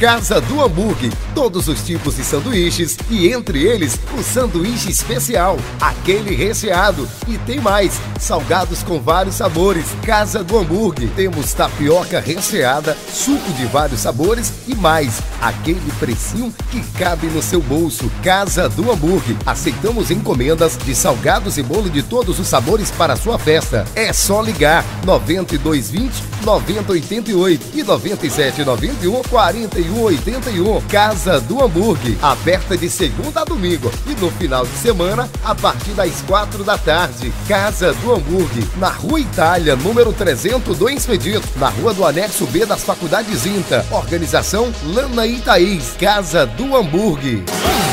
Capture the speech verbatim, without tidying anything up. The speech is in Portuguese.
Casa do Hambúrguer, todos os tipos de sanduíches e entre eles o sanduíche especial, aquele recheado e tem mais, salgados com vários sabores. Casa do Hambúrguer, temos tapioca recheada, suco de vários sabores e mais, aquele precinho que cabe no seu bolso. Casa do Hambúrguer, aceitamos encomendas de salgados e bolo de todos os sabores para a sua festa. É só ligar noventa e dois vinte, noventa oitenta e oito e noventa e sete noventa e um, quarenta e um oitenta e um. Casa do Hambúrguer, aberta de segunda a domingo e no final de semana a partir das quatro da tarde. Casa do Hambúrguer, na Rua Itália, número trezentos do Expedito, na Rua do Anexo B das Faculdades INTA. Organização Lana e Thaís. Casa do Hambúrguer.